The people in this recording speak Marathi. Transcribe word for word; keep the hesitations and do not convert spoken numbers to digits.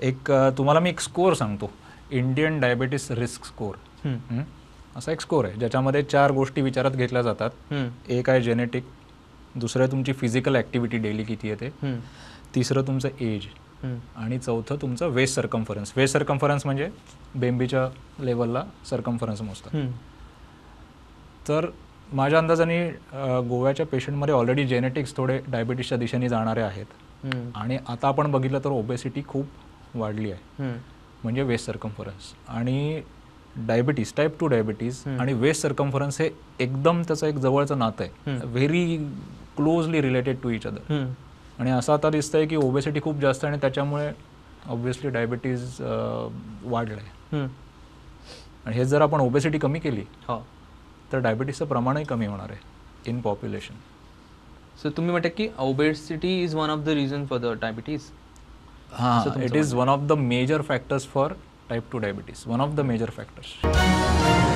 एक तुम्हाला मी एक स्कोअर सांगतो, इंडियन डायबिटीस रिस्क स्कोअर असा एक स्कोअर आहे ज्याच्यामध्ये चार गोष्टी विचारात घेतल्या जातात. एक आहे जेनेटिक, दुसरं तुमची फिजिकल ॲक्टिव्हिटी डेली किती आहे ते, तिसरं तुमचं एज, आणि चौथं तुमचं वेस्ट सर्कम्फरन्स. वेस्ट सर्कम्फरन्स म्हणजे बेंबीच्या लेवलला सर्कम्फरन्स मोजतात. तर माझ्या अंदाजाने गोव्याच्या पेशंटमध्ये ऑलरेडी जेनेटिक्स थोडे डायबिटीसच्या दिशेने जाणारे आहेत, आणि आता आपण बघितलं तर ओबेसिटी खूप वाढली आहे. म्हणजे वेस्ट सर्कम्फरन्स आणि डायबिटीस, टाईप टू डायबिटीज आणि वेस्ट सर्कम्फरन्स हे एकदम त्याचं एक जवळचं नातं आहे, very closely related to each other. आणि असं आता दिसतंय की ओबेसिटी खूप जास्त आहे आणि त्याच्यामुळे ऑब्व्हियसली डायबिटीज वाढलं आहे. आणि हे जर आपण ओबेसिटी कमी केली तर डायबिटीसचं प्रमाणही कमी होणार आहे इन पॉप्युलेशन. सो तुम्ही म्हणता की obesity is one of the reason for the diabetes. हां, it is one of the major factors for type two diabetes, one of the major factors.